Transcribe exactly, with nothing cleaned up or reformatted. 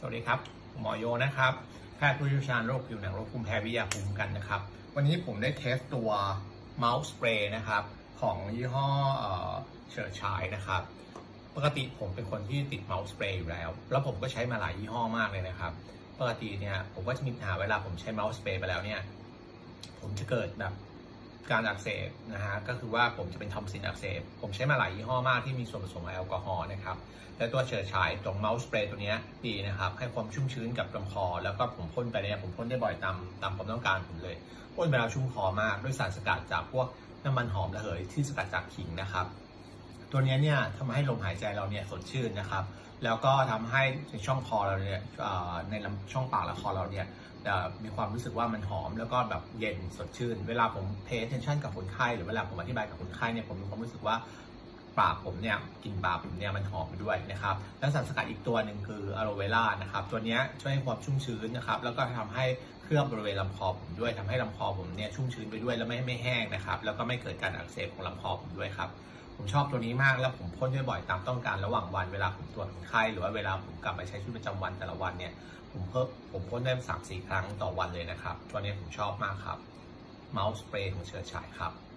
สวัสดีครับหมอโยนะครับแพทย์ผู้เชี่ยวชาญโรคผิวหนังโรคภูมิแพ้วิทยาภูมิกันนะครับวันนี้ผมได้เทสตัวเมาส์สเปรย์นะครับของยี่ห้อเฉิดฉายนะครับปกติผมเป็นคนที่ติดเมาส์สเปรย์อยู่แล้วแล้วผมก็ใช้มาหลายยี่ห้อมากเลยนะครับปกติเนี่ยผมก็จะมีปัญหาเวลาผมใช้เมาส์สเปรย์ไปแล้วเนี่ยผมจะเกิดแบบการอักเสบนะฮะก็คือว่าผมจะเป็นทอมซินอักเสบผมใช้มาหลายยี่ห้อมากที่มีส่วนผสมแอลกอฮอล์นะครับแต่ตัวเฉิดฉายตรงเมาส์สเปรย์ตัวนี้ดีนะครับให้ความชุ่มชื้นกับลำคอแล้วก็ผมพ่นไปเนี่ยผมพ่นได้บ่อยตามตามความต้องการผมเลยพ่นไปแล้วชุ่มคอมากด้วยสารสกัดจากพวกน้ำมันหอมระเหยที่สกัดจากขิงนะครับตัวนี้เนี่ยทำให้ลมหายใจเราเนี่ยสดชื่นนะครับแล้วก็ทำให้ในช่องคอเราเนี่ยในช่องปากและคอเราเนี่ยมีความรู้สึกว่ามันหอมแล้วก็แบบเย็นสดชื่นเวลาผม pay attention กับคนไข้หรือเวลาผมอธิบายกับคนไข้เนี่ยผมมีความรู้สึกว่าปากผมเนี่ยกลิ่นปากผมเนี่ยมันหอมไปด้วยนะครับแล้วสารสกัดอีกตัวหนึ่งคืออะโลเวรานะครับตัวนี้ช่วยให้ความชุ่มชื้นนะครับแล้วก็ทำให้เคลือบบริเวณลำคอผมด้วยทำให้ลำคอผมเนี่ยชุ่มชื้นไปด้วยแล้วไม่ไม่แห้งนะครับแล้วก็ไม่เกิดการอักเสบของลำคอผมด้วยครับผมชอบตัวนี้มากแล้วผมพ่นด้วยบ่อยตามต้องการระหว่างวันเวลาผมตรวจคนไข้หรือว่าเวลาผมกลับไปใช้ชีวิตประจำวันแต่ละวันเนี่ยผมเพิ่มผมพ่นได้สามสี่ครั้งต่อวันเลยนะครับตัวนี้ผมชอบมากครับเมาส์สเปรย์ของเฉิดฉายครับ